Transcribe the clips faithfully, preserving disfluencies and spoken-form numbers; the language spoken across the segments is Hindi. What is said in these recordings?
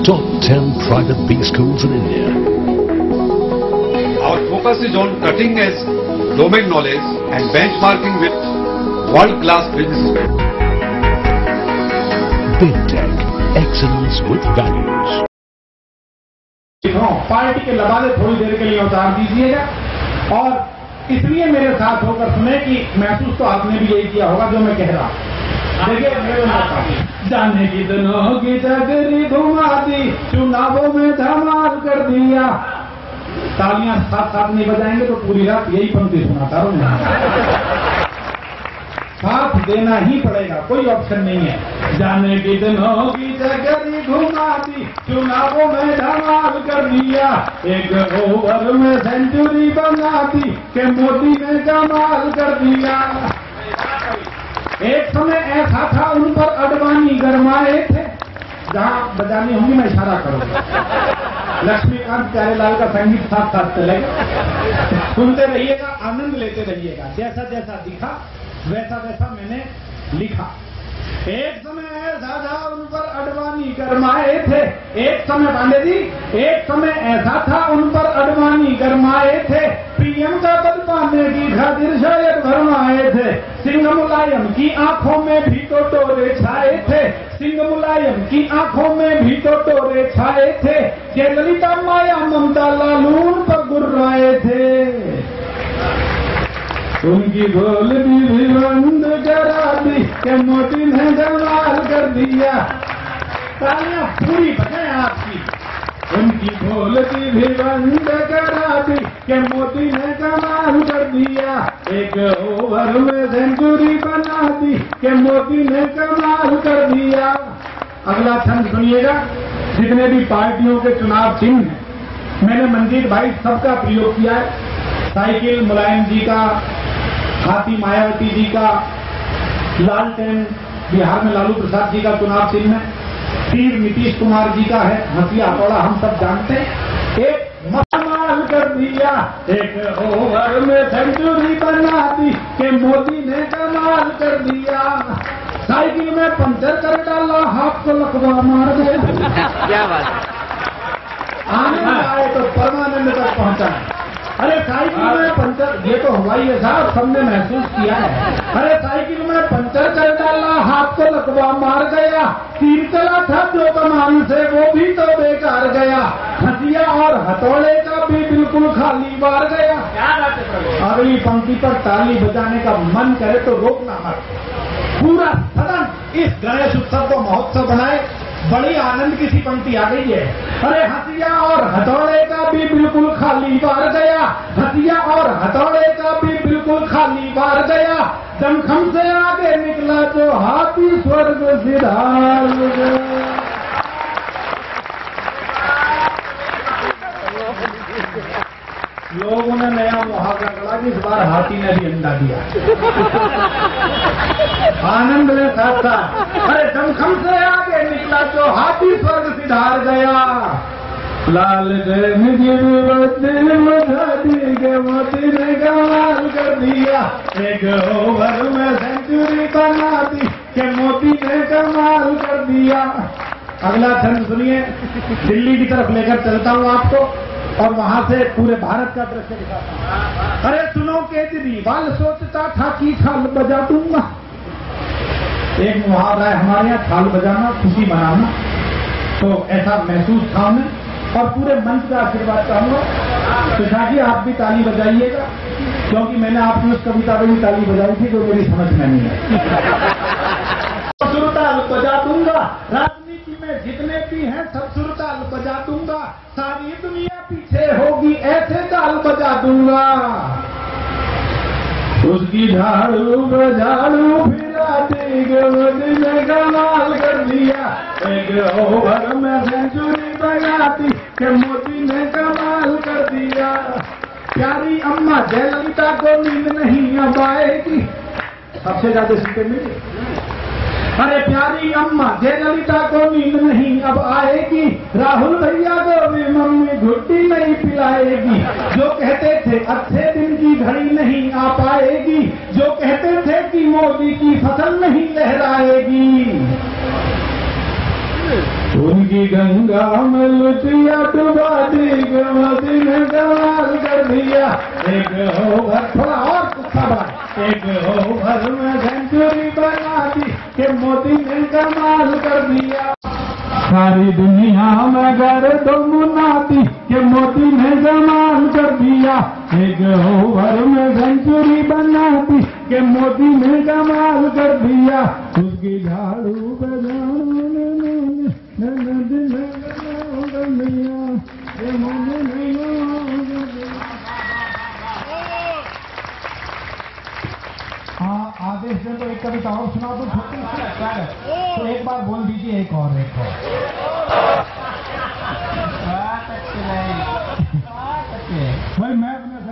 top ten private B schools in India. Our focus is on cutting edge domain knowledge and benchmarking with world-class businesses. Big Tech, excellence with values. Party के लबादे थोड़ी देर के लिए उतार दीजिएगा और इसलिए मेरे साथ होकर सुने कि महसूस तो आपने भी यही किया होगा जो मैं कह रहा हूं। देखिए, जाने की दिनों की चकरी घुमा दी, चुनावों में धमाल कर दिया। तालियां साथ साथ नहीं बजाएंगे तो पूरी रात यही पंक्ति सुनाता रहूंगा। साथ देना ही पड़ेगा, कोई ऑप्शन नहीं है। जाने की दिनों की चकरी घुमा दी, चुनावों में धमाल कर दिया। एक ओवर में सेंचुरी बना दी कि मोदी ने कमाल कर दिया। एक समय ऐसा था उन पर अडवाणी गरमाए थे। जहां बजानी होंगी मैं इशारा करूंगा। लक्ष्मीकांत प्यारेलाल का संगीत साथ साथ चलेगा, सुनते रहिएगा, आनंद लेते रहिएगा। जैसा जैसा दिखा वैसा वैसा मैंने लिखा। एक समय ऐसा था उन पर अडवाणी गरमाए थे। एक समय पांडे जी, एक समय ऐसा था उन पर अडवाणी गरमाए थे। पीएम का पद पाने की खातिर शायद भरमाए थे। सिंह मुलायम की आंखों में भी तो टोरे छाए थे। सिंह मुलायम की आंखों में भी तो टोरे छाए थे। जयललिता माया ममता लालून पर गुर्राए थे। उनकी बोल भी बंद करा दी कि मोदी ने कमाल कर दिया। तालियां पूरी बजाएं आपकी। उनकी बोल भी बंद करा दी कि मोदी ने कमाल कर दिया। एक ओवर में सेंचुरी बना दी कि मोदी ने कमाल कर दिया। अगला छंद सुनिएगा। जितने भी पार्टियों के चुनाव चिन्ह हैं, मैंने मंजीत भाई सबका प्रयोग किया है। साइकिल मुलायम जी का, हाथी मायावती जी का, लालटेन बिहार में लालू प्रसाद जी का चुनाव चिन्ह है, तीर नीतीश कुमार जी का है, हथिया हथौड़ा हम सब जानते हैं। एक कमाल कर दिया, एक ओवर में सेंचुरी बना दी कि मोदी ने कमाल कर दिया। साइकिल में पंचर कर डाला, हाथ को लकवा मार गया। क्या बात, आनंद आए तो परमानंद तक पहुंचा। अरे साइकिल में पंचर, ये तो हुआ ही है साहब, सबने महसूस किया है। अरे साइकिल में पंचर कर डाला, हाथ को लकवा मार गया। तीर चला था जो कमान से वो भी तो बेकार गया। हथिया और हथौड़े का भी बिल्कुल खाली बार गया। अगली पंक्ति पर ताली बजाने का मन करे तो रोकना मत। पूरा सदन इस गणेश उत्सव को महोत्सव बनाए। बड़ी आनंद की सी पंक्ति आ गई है। अरे हथिया और हथौड़े का भी बिल्कुल खाली बार गया। हथिया और हथौड़े का भी बिल्कुल खाली बार गया। दमखम से आगे निकला जो हाथी स्वर्ग सिधार गया। लोगों ने नया मुहावरा कहा कि इस बार हाथी ने भी अंडा दिया। आनंद में साथ साथ अरे दमखम से आगे निकला जो हाथी स्वर्ग सिधार गया। लाल जैन की बत्ती बजा दी के मोदी ने कमाल कर दिया। एक ओवर में सेंचुरी बना दी के मोदी ने कमाल कर दिया। अगला छंद सुनिए। दिल्ली की तरफ लेकर चलता हूं आपको और वहां से पूरे भारत का दृश्य दिखाता हूं। अरे सुनो केजरीवाल सोचता था कि थाल बजा दूंगा। एक मुहावरा है हमारे यहाँ, थाल बजाना खुशी मनाना। तो ऐसा महसूस था हमें और पूरे मंच का आशीर्वाद चाहूंगा। सुषा जी आप भी ताली बजाइएगा, क्योंकि मैंने आपकी उस कविता में भी ताली बजाई थी जो मेरी समझ में नहीं है। सुरताल बजा दूंगा, राजनीति में जितने भी हैं सब सुरताल बजा दूंगा। सारी दुनिया पीछे होगी ऐसे ताल बजा दूंगा। उसकी झाड़ू बजाड़ू फिरा दी मोदी ने कमाल कर दिया। एक ओवर में सेंचुरी बना दी कि मोदी ने कमाल कर दिया। प्यारी अम्मा जयललिता को नींद नहीं अब आएगी। सबसे ज्यादा सीटें मिली। अरे प्यारी अम्मा जयललिता को नींद नहीं अब आएगी। राहुल भैया को भी मम्मी घुट्टी नहीं पिलाएगी। जो कहते थे अच्छे दिन की घड़ी नहीं आ पाएगी। जो कहते थे कि मोदी की फसल नहीं लहराएगी। उनकी गंगा में लुटिया डुबा दी के मोदी ने कमाल कर दिया। एक ओवर थोड़ा और खबर, एक ओवर में सेंचुरी बना दी के मोदी ने कमाल कर दिया। सारी दुनिया में घर दो मुनादी के मोदी ने कमाल कर दिया। एक ओवर में सेंचुरी बना दी के मोदी ने कमाल कर दिया। उसकी झाड़ू बजाने हाँ, आदेश दे तो एक कविता और सुना दो, छोटी सी अच्छा है तो एक बार बोल दीजिए, एक और एक और भाई मैं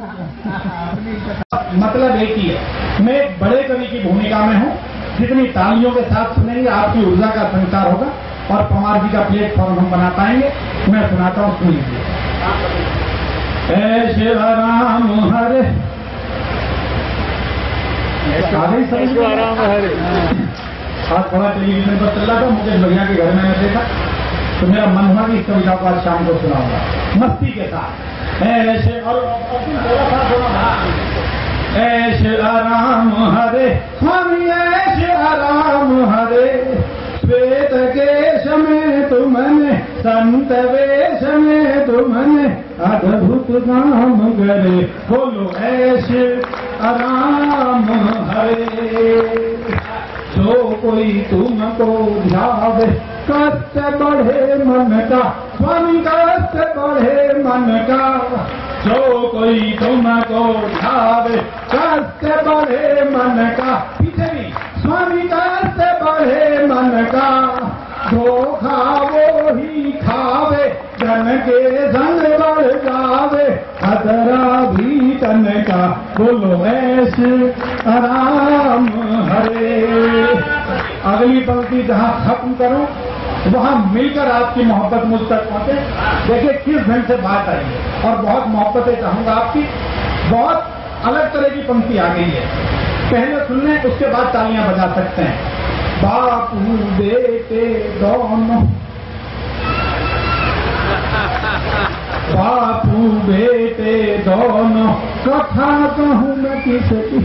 मतलब एक ही है। मैं एक बड़े कवि की भूमिका में हूँ। जितनी तालियों के साथ सुनेंगे आपकी ऊर्जा का संचार होगा और पवार जी का प्लेटफॉर्म हम बना पाएंगे। मैं सुनाता हूँ, सुन लीजिए। ऐ शिव राम हरे आराम हरे। आज थोड़ा टेलीविजन पर चल रहा था, मुझे भैया के घर में मैं देखा तो मेरा मन हुआ कि इस कविता को आज शाम को सुनाऊंगा मस्ती के साथ। ऐसे और ऐसे आराम हरे स्वामी, ऐसे आराम हरे। श्वेत केश में तुमने, संत वेश में तुमने अद्भुत काम करे। बोलो ऐसे आराम हरे। जो कोई तुमको ध्यावे कष्ट बढ़े मन का, स्वामी कष्ट बढ़े मन का। जो कोई तुमको ध्यावे कष्ट बढ़े मन का। पीछे भी स्वामी कष्ट बढ़े मन का। धोखा वो ही खावे, धन के संग बढ़ जावे। खतरा भी तन का। बोलो ऐसे आराम हरे। अगली पंक्ति जहां खत्म करूं वहां मिलकर आपकी मोहब्बत मुझ तक पहुंचे। देखिए किस ढंग से बात आई है और बहुत मोहब्बतें चाहूंगा आपकी। बहुत अलग तरह की पंक्ति आ गई है, पहले सुन लें उसके बाद तालियां बजा सकते हैं। बापू बेटे दोनों, बापू बेटे दोनों कथा कहूं मैं किसकी।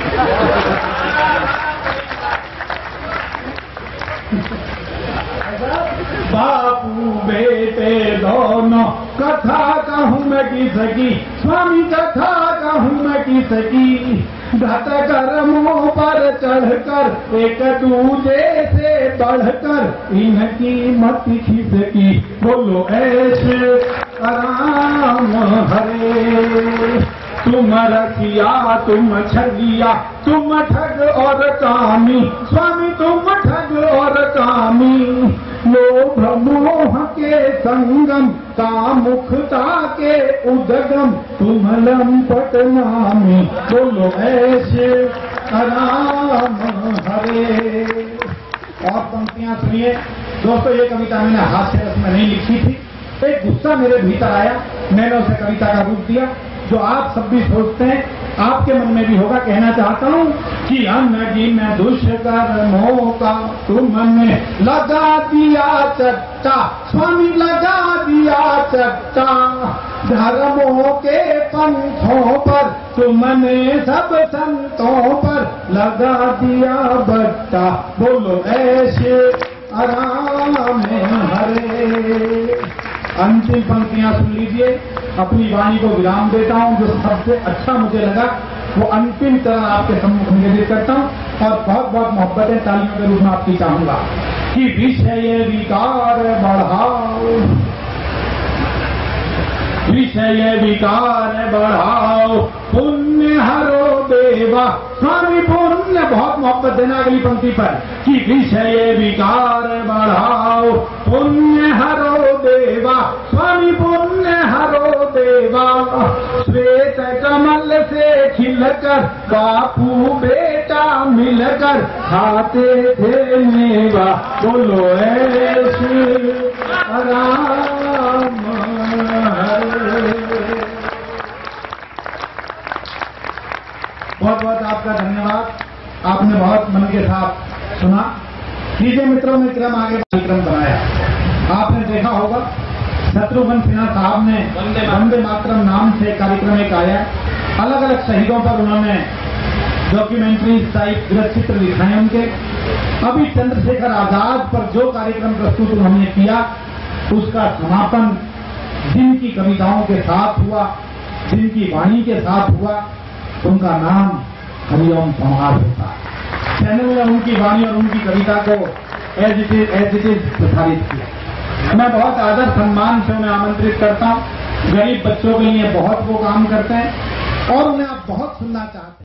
बापू बेटे दोनों कथा कहूं मैं किसकी। स्वामी कथा कहूं मैं किसकी। घट कर्मों पर चढ़कर एक दूजे से बढ़कर इनकी मत खिसकी। बोलो ऐसे आराम हरे। तुम रखिया तुम छलिया, तुम ठग और कामी। स्वामी तुम ठग और कामी। लोभ मोह के संगम, कामुकता के उदगम। तुम लंपट नामी। बोलो ऐसे आराम हरे। और पंक्तियां सुनिए दोस्तों। ये कविता मैंने हास्य रस में नहीं लिखी थी, एक गुस्सा मेरे भीतर आया, मैंने उसे कविता का रूप दिया। जो आप सब भी सोचते हैं आपके मन में भी होगा। कहना चाहता हूँ कि अनगिन दुष्कर्मों का तुमने लगा दिया चट्टा। स्वामी लगा दिया चट्टा। धर्मों के पंथों पर तुमने सब संतों पर लगा दिया बट्टा। बोलो ऐसे आराम हरे। अंतिम पंक्तियां सुन लीजिए। अपनी वाणी को विराम देता हूं। जो सबसे अच्छा मुझे लगा वो अंतिम तरह आपके सम्मुख निवेदित करता हूं और बहुत बहुत मोहब्बतें तालियों के रूप में आपकी चाहूंगा कि विषय विकार बढ़ाओ, विषय विकार बढ़ाओ, पुण्य हरो देवा। स्वामी पुण्य, बहुत मोहब्बत देना अगली पंक्ति पर कि विषय विकार बढ़ाओ, पुण्य हरो देवा। स्वामी पुण्य हरो देवा। श्वेत कमल से खिलकर बापू बेटा मिलकर खाते थे मेवा। बोलो ऐसे आराम हरे। बहुत बहुत आपका धन्यवाद। आपने बहुत मन के साथ सुना। लीजिए मित्रों ने क्रम आगे क्रम बनाया। आपने देखा होगा शत्रुघ्न सिन्हा साहब ने वंदे मातरम नाम से कार्यक्रम एक आया, अलग अलग शहीदों पर उन्होंने डॉक्यूमेंट्री टाइप चित्र दिखाए उनके। अभी चंद्रशेखर आजाद पर जो कार्यक्रम प्रस्तुत उन्होंने किया उसका समापन जिनकी कविताओं के साथ हुआ, जिनकी वाणी के साथ हुआ, उनका नाम हरिओम समाज होता है। चैनल में उनकी वाणी और उनकी कविता को as it is as it is प्रसारित किया। मैं बहुत आदर सम्मान से उन्हें आमंत्रित करता हूं। गरीब बच्चों के लिए बहुत वो काम करते हैं और उन्हें आप बहुत सुनना चाहते हैं।